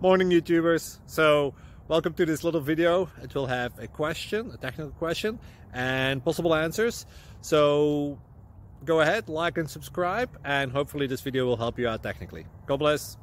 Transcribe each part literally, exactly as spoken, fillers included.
Morning YouTubers. So welcome to this little video. It will have a question, a technical question, and possible answers. So go ahead, like and subscribe, and hopefully this video will help you out technically. God bless.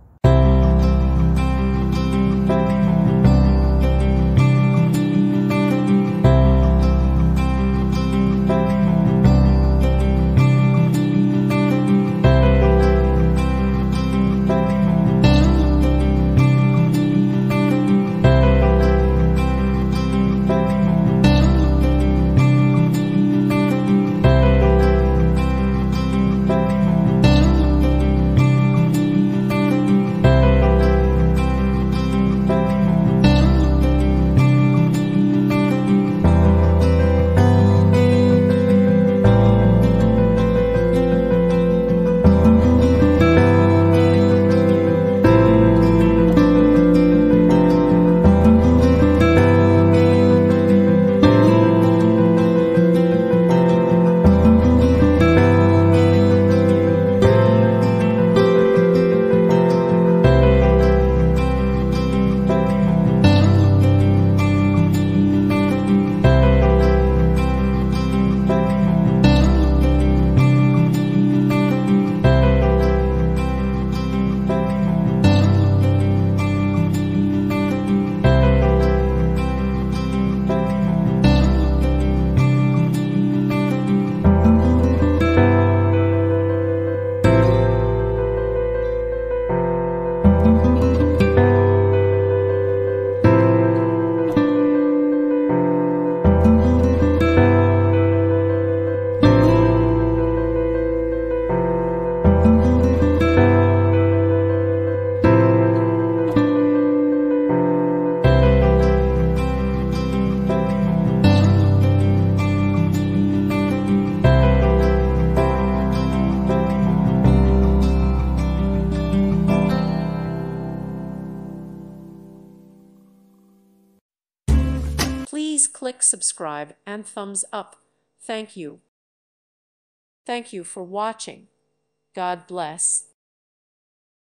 Please click subscribe and thumbs up. Thank you. Thank you for watching. God bless.